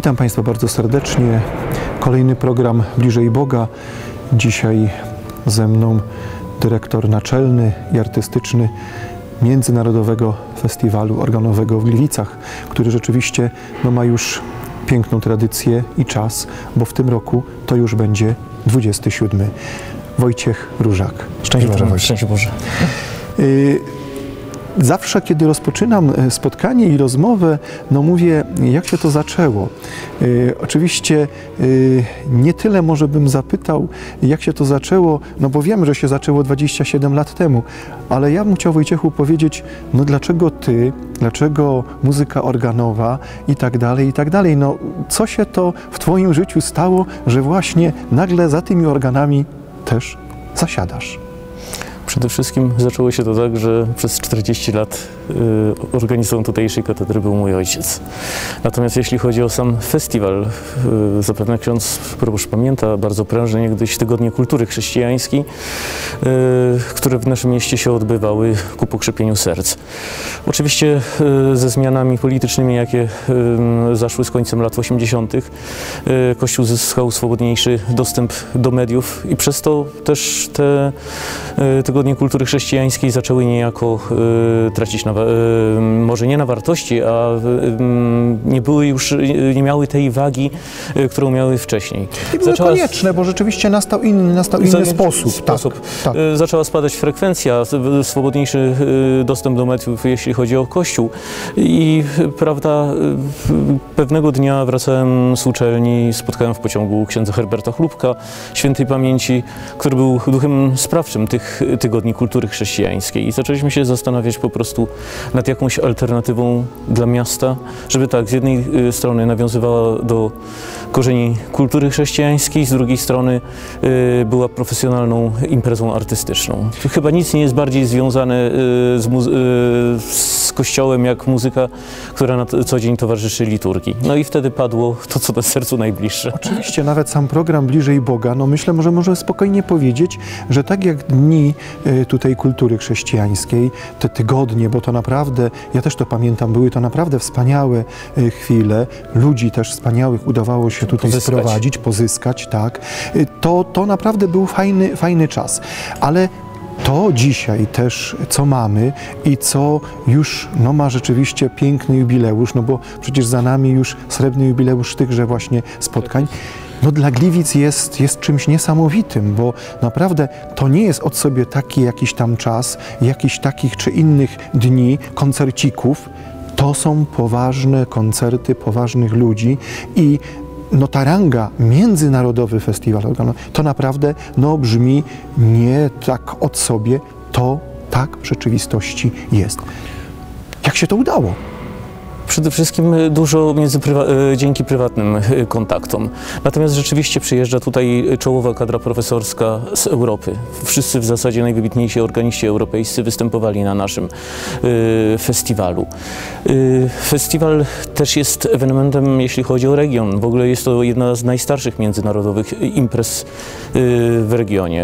Witam Państwa bardzo serdecznie. Kolejny program Bliżej Boga. Dzisiaj ze mną dyrektor naczelny i artystyczny Międzynarodowego Festiwalu Organowego w Gliwicach, który rzeczywiście ma już piękną tradycję i czas, bo w tym roku to już będzie 27. Wojciech Różak. Szczęść Boże, Wojciech. Szczęść Boże. Zawsze, kiedy rozpoczynam spotkanie i rozmowę, mówię, jak się to zaczęło. Oczywiście nie tyle może bym zapytał, jak się to zaczęło, bo wiem, że się zaczęło 27 lat temu, ale ja bym chciał, Wojciechu, powiedzieć, dlaczego ty, dlaczego muzyka organowa i tak dalej, co się to w twoim życiu stało, że właśnie nagle za tymi organami też zasiadasz? Przede wszystkim zaczęło się to tak, że przez 40 lat organizmem tutejszej katedry był mój ojciec. Natomiast jeśli chodzi o sam festiwal, zapewne ksiądz proboszcz pamięta bardzo prężnie niegdyś tygodnie kultury chrześcijańskiej, które w naszym mieście się odbywały ku pokrzepieniu serc. Oczywiście ze zmianami politycznymi, jakie zaszły z końcem lat 80., Kościół zyskał swobodniejszy dostęp do mediów i przez to też te tygodnie kultury chrześcijańskiej zaczęły niejako tracić może nie na wartości, a nie miały tej wagi, którą miały wcześniej. I były konieczne, bo rzeczywiście nastał inny sposób. Tak. Zaczęła spadać frekwencja, swobodniejszy dostęp do mediów, jeśli chodzi o Kościół. I prawda, pewnego dnia wracałem z uczelni, spotkałem w pociągu księdza Herberta Chlubka, świętej pamięci, który był duchem sprawczym tych tygodni kultury chrześcijańskiej. I zaczęliśmy się zastanawiać po prostu nad jakąś alternatywą dla miasta, żeby tak, z jednej strony nawiązywała do korzeni kultury chrześcijańskiej, z drugiej strony była profesjonalną imprezą artystyczną. Chyba nic nie jest bardziej związane z Kościołem jak muzyka, która na co dzień towarzyszy liturgii. No i wtedy padło to, co na sercu najbliższe. Oczywiście nawet sam program Bliżej Boga, myślę, że możemy spokojnie powiedzieć, że tak jak dni tutaj kultury chrześcijańskiej, te tygodnie, bo to naprawdę, ja też to pamiętam, były to naprawdę wspaniałe chwile, ludzi też wspaniałych udawało się tutaj sprowadzić, pozyskać, tak. To naprawdę był fajny czas, ale to dzisiaj też, co mamy i co już ma rzeczywiście piękny jubileusz, bo przecież za nami już srebrny jubileusz tychże właśnie spotkań, dla Gliwic jest czymś niesamowitym, bo naprawdę to nie jest od sobie taki jakiś tam czas, jakichś takich czy innych dni, koncercików. To są poważne koncerty poważnych ludzi i ta ranga Międzynarodowy Festiwal Organowy, to naprawdę brzmi nie tak od sobie, to tak w rzeczywistości jest. Jak się to udało? Przede wszystkim dużo dzięki prywatnym kontaktom. Natomiast rzeczywiście przyjeżdża tutaj czołowa kadra profesorska z Europy. Wszyscy w zasadzie najwybitniejsi organiści europejscy występowali na naszym festiwalu. Festiwal też jest ewenementem, jeśli chodzi o region. W ogóle jest to jedna z najstarszych międzynarodowych imprez w regionie.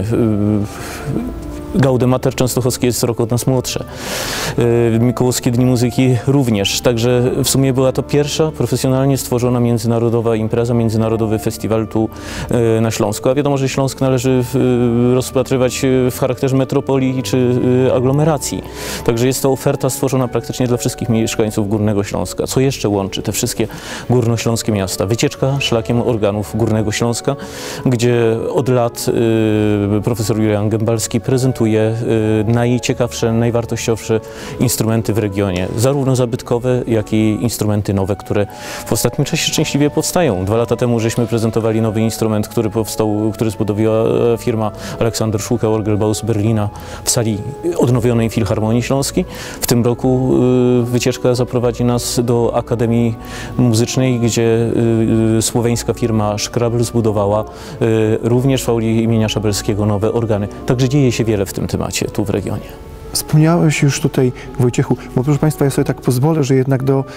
Gaudeameter częstochowskie jest rok od nas młodsze. Mikołowskie Dni Muzyki również. Także w sumie była to pierwsza profesjonalnie stworzona międzynarodowa impreza, międzynarodowy festiwal tu na Śląsku. A wiadomo, że Śląsk należy rozpatrywać w charakterze metropolii czy aglomeracji. Także jest to oferta stworzona praktycznie dla wszystkich mieszkańców Górnego Śląska. Co jeszcze łączy te wszystkie górnośląskie miasta? Wycieczka szlakiem organów Górnego Śląska, gdzie od lat profesor Julian Gębalski prezentuje najciekawsze, najwartościowsze instrumenty w regionie, zarówno zabytkowe, jak i instrumenty nowe, które w ostatnim czasie szczęśliwie powstają. 2 lata temu żeśmy prezentowali nowy instrument, który powstał, który zbudowała firma Aleksander Szłuka Orgelbau z Berlina w sali odnowionej Filharmonii Śląskiej. W tym roku wycieczka zaprowadzi nas do Akademii Muzycznej, gdzie słoweńska firma Szkrabl zbudowała również w auli imienia Szabelskiego nowe organy. Także dzieje się wiele w tym temacie tu w regionie. Wspomniałeś już tutaj, Wojciechu, bo proszę Państwa, ja sobie tak pozwolę, że jednak do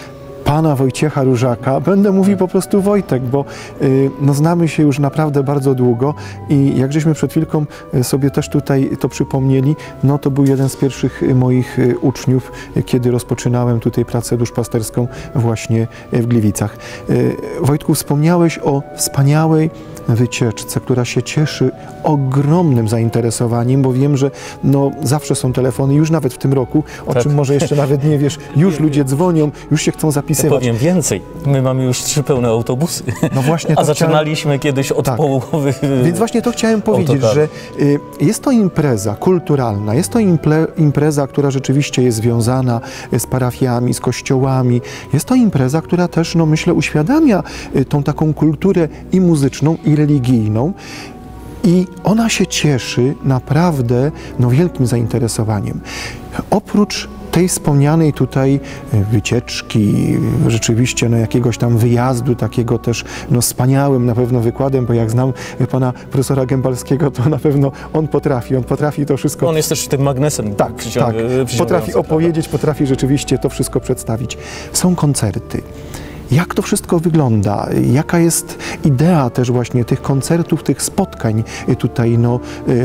pana Wojciecha Różaka. Będę mówił po prostu Wojtek, bo no, znamy się już naprawdę bardzo długo i jak żeśmy przed chwilką sobie też tutaj to przypomnieli, no to był jeden z pierwszych moich uczniów, kiedy rozpoczynałem tutaj pracę duszpasterską właśnie w Gliwicach. Wojtku, wspomniałeś o wspaniałej wycieczce, która się cieszy ogromnym zainteresowaniem, bo wiem, że no, zawsze są telefony, już nawet w tym roku, o czym może jeszcze nawet nie wiesz, już ludzie dzwonią, już się chcą zapisywać. Powiem więcej, my mamy już 3 pełne autobusy, no właśnie, a zaczynaliśmy kiedyś od połowy. Więc właśnie to chciałem powiedzieć, że jest to impreza kulturalna, jest to impreza, która rzeczywiście jest związana z parafiami, z kościołami, jest to impreza, która też, no myślę, uświadamia tą taką kulturę i muzyczną, i religijną. I ona się cieszy naprawdę no, wielkim zainteresowaniem. Oprócz tej wspomnianej tutaj wycieczki, rzeczywiście no, jakiegoś tam wyjazdu, takiego też no, wspaniałym na pewno wykładem, bo jak znam pana profesora Gębalskiego, to na pewno on potrafi to wszystko... On jest też tym magnesem. Tak, potrafi opowiedzieć, potrafi rzeczywiście to wszystko przedstawić. Są koncerty. Jak to wszystko wygląda? Jaka jest idea też właśnie tych koncertów, tych spotkań tutaj no,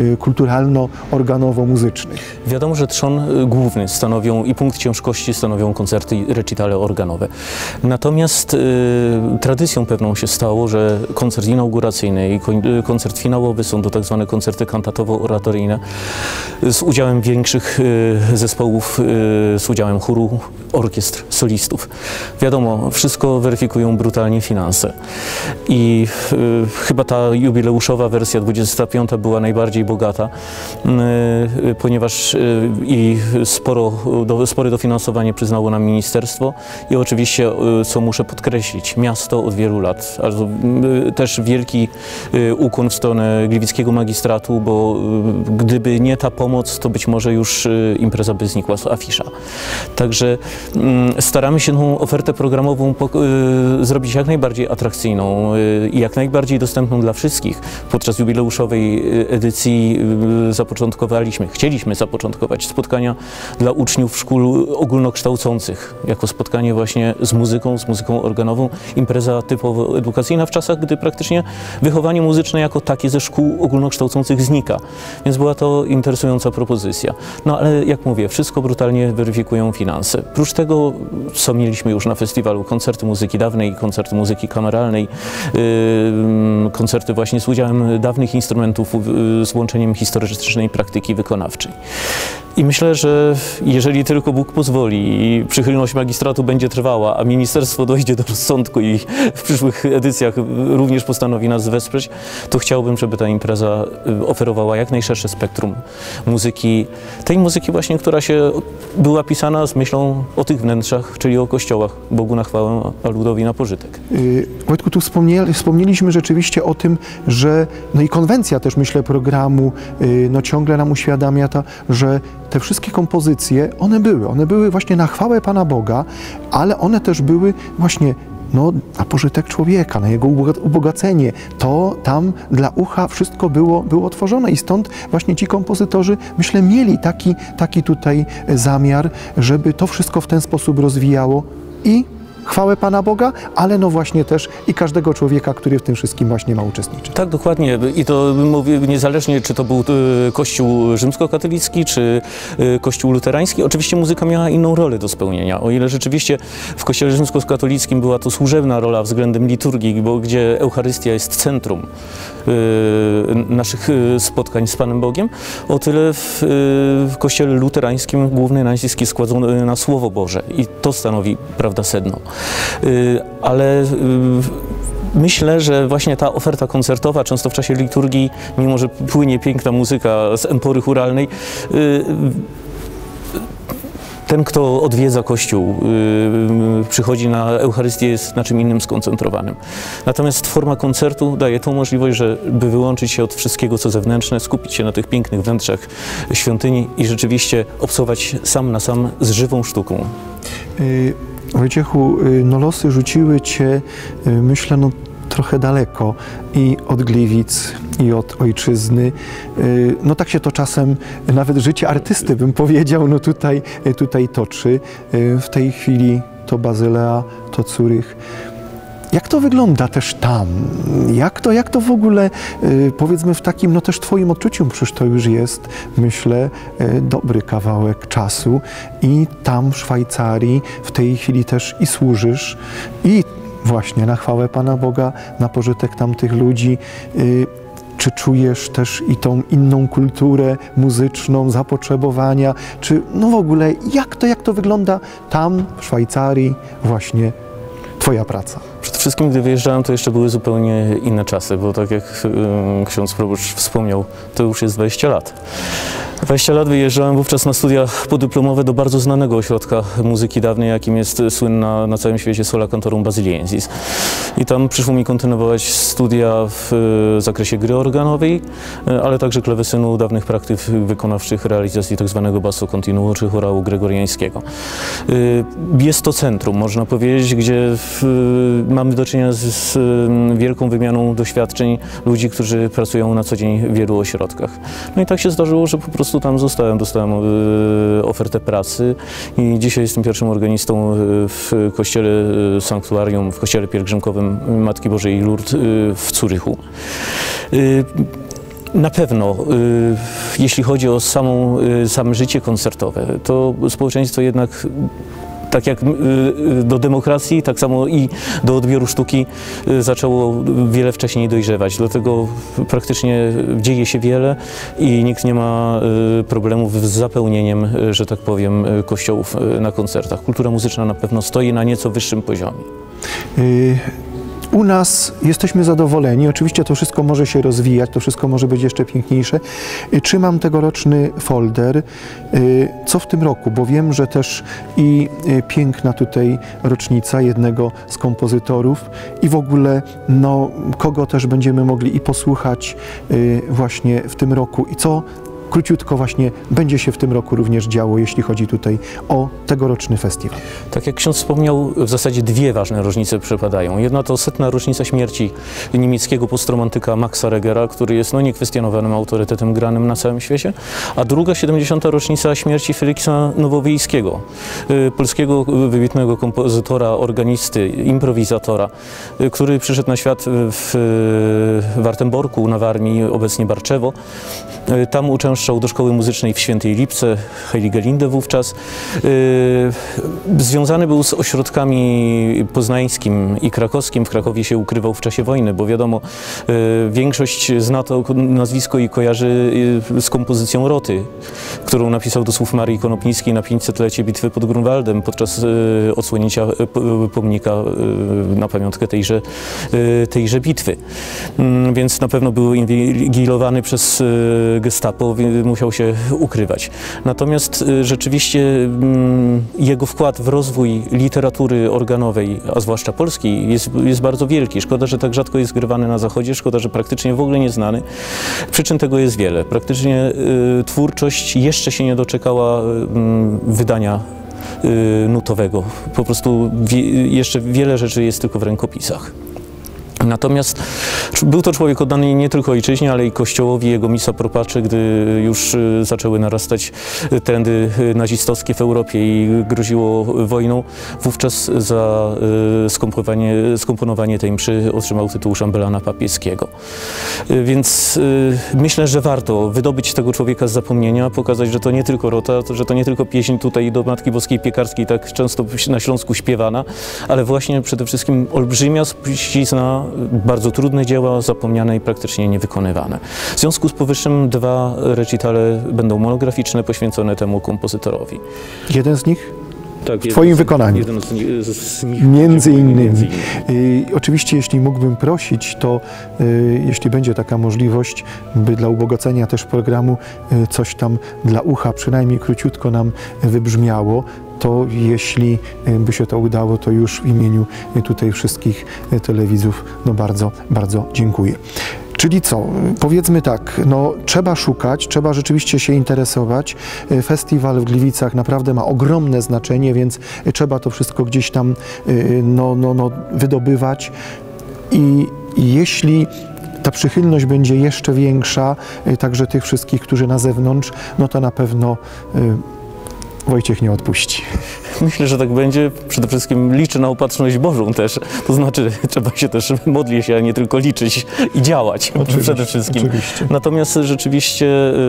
kulturalno-organowo-muzycznych? Wiadomo, że trzon główny stanowią i punkt ciężkości stanowią koncerty i recitale organowe. Natomiast tradycją pewną się stało, że koncert inauguracyjny i koncert finałowy są to tak zwane koncerty kantatowo-oratoryjne z udziałem większych zespołów, z udziałem chóru, orkiestr, solistów. Wiadomo, wszystko weryfikują brutalnie finanse. I chyba ta jubileuszowa wersja 25 była najbardziej bogata, ponieważ i spore dofinansowanie przyznało nam ministerstwo i oczywiście, co muszę podkreślić, miasto od wielu lat. Also, też wielki ukłon w stronę gliwickiego magistratu, bo gdyby nie ta pomoc, to być może już impreza by znikła z afisza. Także staramy się tą ofertę programową zrobić jak najbardziej atrakcyjną i jak najbardziej dostępną dla wszystkich. Podczas jubileuszowej edycji chcieliśmy zapoczątkować spotkania dla uczniów szkół ogólnokształcących, jako spotkanie właśnie z muzyką organową, impreza typowo edukacyjna w czasach, gdy praktycznie wychowanie muzyczne jako takie ze szkół ogólnokształcących znika. Więc była to interesująca propozycja. No ale jak mówię, wszystko brutalnie weryfikują finanse. Prócz tego, co mieliśmy już na festiwalu, koncerty muzyki dawnej, koncerty muzyki kameralnej, koncerty właśnie z udziałem dawnych instrumentów, z łączeniem historycznej praktyki wykonawczej. I myślę, że jeżeli tylko Bóg pozwoli i przychylność magistratu będzie trwała, a ministerstwo dojdzie do rozsądku i w przyszłych edycjach również postanowi nas wesprzeć, to chciałbym, żeby ta impreza oferowała jak najszersze spektrum muzyki, tej muzyki właśnie, która się była pisana z myślą o tych wnętrzach, czyli o kościołach, Bogu na chwałę, a ludowi na pożytek. Wojtku, tu wspomnieliśmy rzeczywiście o tym, że no i konwencja też, myślę, programu no ciągle nam uświadamia że te wszystkie kompozycje, one były właśnie na chwałę Pana Boga, ale one też były właśnie no, na pożytek człowieka, na jego ubogacenie. To tam dla ucha wszystko było tworzone i stąd właśnie ci kompozytorzy, myślę, mieli taki tutaj zamiar, żeby to wszystko w ten sposób rozwijało i chwałę Pana Boga, ale no właśnie też i każdego człowieka, który w tym wszystkim właśnie ma uczestniczyć. Tak, dokładnie. I to mówię niezależnie, czy to był Kościół rzymskokatolicki, czy Kościół luterański. Oczywiście muzyka miała inną rolę do spełnienia. O ile rzeczywiście w Kościele rzymskokatolickim była to służebna rola względem liturgii, bo gdzie Eucharystia jest centrum naszych spotkań z Panem Bogiem, o tyle w Kościele luterańskim główny nacisk jest kładzony na Słowo Boże i to stanowi, prawda, sedno. Ale myślę, że właśnie ta oferta koncertowa, często w czasie liturgii, mimo że płynie piękna muzyka z empory chóralnej, ten, kto odwiedza Kościół, przychodzi na Eucharystię, jest na czym innym skoncentrowanym. Natomiast forma koncertu daje tą możliwość, żeby wyłączyć się od wszystkiego, co zewnętrzne, skupić się na tych pięknych wnętrzach świątyni i rzeczywiście obcować sam na sam z żywą sztuką. Wojciechu, no losy rzuciły Cię, myślę, no trochę daleko i od Gliwic, i od ojczyzny. No tak się to czasem, nawet życie artysty, bym powiedział, no tutaj toczy. W tej chwili to Bazylea, to Zurych. Jak to wygląda też tam? Jak to w ogóle, powiedzmy w takim, no też Twoim odczuciu, przecież to już jest, myślę, dobry kawałek czasu i tam w Szwajcarii w tej chwili też i służysz i właśnie na chwałę Pana Boga, na pożytek tamtych ludzi. Czy czujesz też i tą inną kulturę muzyczną, zapotrzebowania, czy no w ogóle jak to wygląda tam w Szwajcarii właśnie Twoja praca? Przede wszystkim, gdy wyjeżdżałem, to jeszcze były zupełnie inne czasy, bo tak jak ksiądz proboszcz wspomniał, to już jest 20 lat. 20 lat wyjeżdżałem wówczas na studia podyplomowe do bardzo znanego ośrodka muzyki dawnej, jakim jest słynna na całym świecie Sola Cantorum Basiliensis. I tam przyszło mi kontynuować studia w zakresie gry organowej, ale także klawesynu, dawnych praktyk wykonawczych, realizacji tzw. basso continuo czy chorału gregoriańskiego. Jest to centrum, można powiedzieć, gdzie mamy do czynienia z wielką wymianą doświadczeń ludzi, którzy pracują na co dzień w wielu ośrodkach. No i tak się zdarzyło, że po prostu tam zostałem, dostałem ofertę pracy i dzisiaj jestem pierwszym organistą w kościele sanktuarium, w kościele pielgrzymkowym Matki Bożej Lourdes w Zurychu. Na pewno, jeśli chodzi o same życie koncertowe, to społeczeństwo jednak tak jak do demokracji, tak samo i do odbioru sztuki zaczęło wiele wcześniej dojrzewać. Dlatego praktycznie dzieje się wiele i nikt nie ma problemów z zapełnieniem, że tak powiem, kościołów na koncertach. Kultura muzyczna na pewno stoi na nieco wyższym poziomie. U nas jesteśmy zadowoleni, oczywiście to wszystko może się rozwijać, to wszystko może być jeszcze piękniejsze. Trzymam tegoroczny folder, co w tym roku, bo wiem, że też i piękna tutaj rocznica jednego z kompozytorów i w ogóle no, kogo też będziemy mogli i posłuchać właśnie w tym roku i co króciutko właśnie będzie się w tym roku również działo, jeśli chodzi tutaj o tegoroczny festiwal. Tak jak ksiądz wspomniał, w zasadzie dwie ważne rocznice przypadają. Jedna to 100. rocznica śmierci niemieckiego postromantyka Maxa Regera, który jest niekwestionowanym autorytetem granym na całym świecie, a druga 70. rocznica śmierci Feliksa Nowowiejskiego, polskiego wybitnego kompozytora, organisty, improwizatora, który przyszedł na świat w Wartenborku na Warmii, obecnie Barczewo. Tam uczęszczał do szkoły muzycznej w Świętej Lipce, Heiligelinde wówczas. Związany był z ośrodkami poznańskim i krakowskim. W Krakowie się ukrywał w czasie wojny, bo wiadomo, większość zna to nazwisko i kojarzy z kompozycją Roty, którą napisał do słów Marii Konopnickiej na 500-lecie bitwy pod Grunwaldem podczas odsłonięcia pomnika na pamiątkę tejże bitwy. Więc na pewno był inwigilowany przez Gestapo, musiał się ukrywać. Natomiast rzeczywiście jego wkład w rozwój literatury organowej, a zwłaszcza polskiej, jest bardzo wielki. Szkoda, że tak rzadko jest grywany na Zachodzie, szkoda, że praktycznie w ogóle nieznany. Przyczyn tego jest wiele. Praktycznie twórczość jeszcze się nie doczekała wydania nutowego. Po prostu jeszcze wiele rzeczy jest tylko w rękopisach. Natomiast był to człowiek oddany nie tylko ojczyźnie, ale i Kościołowi, jego missa propacze, gdy już zaczęły narastać trendy nazistowskie w Europie i groziło wojną. Wówczas za skomponowanie tej mszy otrzymał tytuł szambelana papieskiego. Więc myślę, że warto wydobyć tego człowieka z zapomnienia, pokazać, że to nie tylko Rota, że to nie tylko pieśń tutaj do Matki Boskiej Piekarskiej, tak często na Śląsku śpiewana, ale właśnie przede wszystkim olbrzymia spuścizna, bardzo trudne dzieła, zapomniane i praktycznie niewykonywane. W związku z powyższym dwa recitale będą monograficzne, poświęcone temu kompozytorowi. Jeden z nich? Tak, w Twoim wykonaniu. Jeden z nich. Między innymi. Oczywiście, jeśli mógłbym prosić, to jeśli będzie taka możliwość, by dla ubogacenia też programu coś tam dla ucha, przynajmniej króciutko nam wybrzmiało, to jeśli by się to udało, to już w imieniu tutaj wszystkich telewidzów bardzo, bardzo dziękuję. Czyli co? Powiedzmy tak, no trzeba szukać, trzeba rzeczywiście się interesować. Festiwal w Gliwicach naprawdę ma ogromne znaczenie, więc trzeba to wszystko gdzieś tam wydobywać. I jeśli ta przychylność będzie jeszcze większa, także tych wszystkich, którzy na zewnątrz, no to na pewno Wojciech nie odpuści. Myślę, że tak będzie. Przede wszystkim liczę na opatrzność Bożą też. To znaczy, trzeba się też modlić, a nie tylko liczyć i działać przede wszystkim. Oczywiście. Natomiast rzeczywiście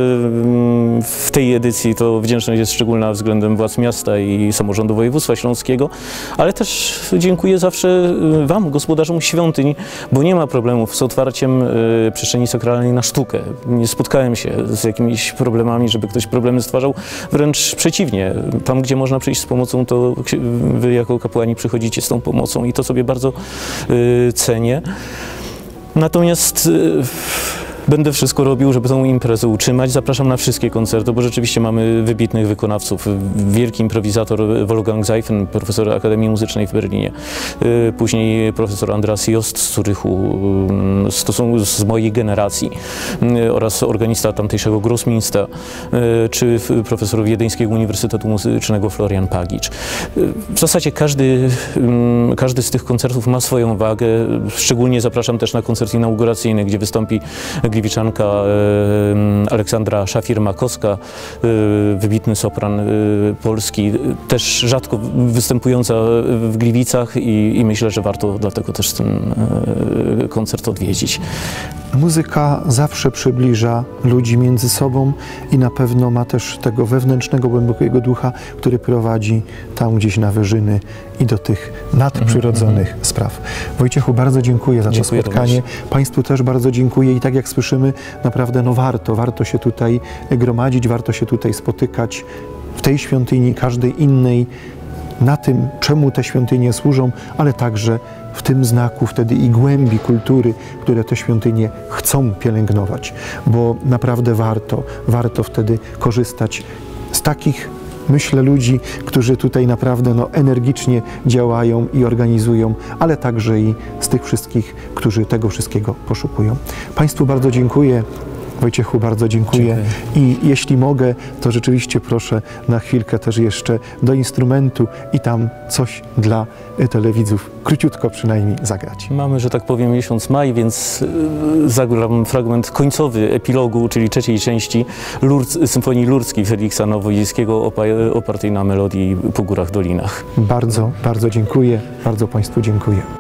w tej edycji to wdzięczność jest szczególna względem władz miasta i samorządu województwa śląskiego, ale też dziękuję zawsze Wam, gospodarzom świątyń, bo nie ma problemów z otwarciem przestrzeni sakralnej na sztukę. Nie spotkałem się z jakimiś problemami, żeby ktoś problemy stwarzał. Wręcz przeciwnie. Tam, gdzie można przyjść z pomocą, to Wy jako kapłani przychodzicie z tą pomocą i to sobie bardzo cenię. Natomiast będę wszystko robił, żeby tę imprezę utrzymać. Zapraszam na wszystkie koncerty, bo rzeczywiście mamy wybitnych wykonawców. Wielki improwizator Wolfgang Seifen, profesor Akademii Muzycznej w Berlinie. Później profesor Andreas Jost z Zurychu, to są z mojej generacji, oraz organista tamtejszego Grossminster, czy profesor Wiedeńskiego Uniwersytetu Muzycznego Florian Pagicz. W zasadzie każdy z tych koncertów ma swoją wagę. Szczególnie zapraszam też na koncert inauguracyjny, gdzie wystąpi gliwiczanka Aleksandra Szafir-Makowska, wybitny sopran polski, też rzadko występująca w Gliwicach i myślę, że warto dlatego też ten koncert odwiedzić. Muzyka zawsze przybliża ludzi między sobą i na pewno ma też tego wewnętrznego, głębokiego ducha, który prowadzi tam gdzieś na wyżyny i do tych nadprzyrodzonych spraw. Wojciechu, bardzo dziękuję za to spotkanie. Państwu też bardzo dziękuję i tak jak słyszymy, naprawdę warto się tutaj gromadzić, warto się tutaj spotykać w tej świątyni, każdej innej, na tym, czemu te świątynie służą, ale także w tym znaku wtedy i głębi kultury, które te świątynie chcą pielęgnować, bo naprawdę warto wtedy korzystać z takich, myślę, ludzi, którzy tutaj naprawdę energicznie działają i organizują, ale także i z tych wszystkich, którzy tego wszystkiego poszukują. Państwu bardzo dziękuję. Wojciechu, bardzo dziękuję. I jeśli mogę, to rzeczywiście proszę na chwilkę też jeszcze do instrumentu i tam coś dla telewidzów, króciutko przynajmniej zagrać. Mamy, że tak powiem, miesiąc maj, więc zagram fragment końcowy epilogu, czyli trzeciej części Symfonii Lurdzkiej Feliksa Nowowiejskiego, opartej na melodii Po górach, dolinach. Bardzo dziękuję. Bardzo Państwu dziękuję.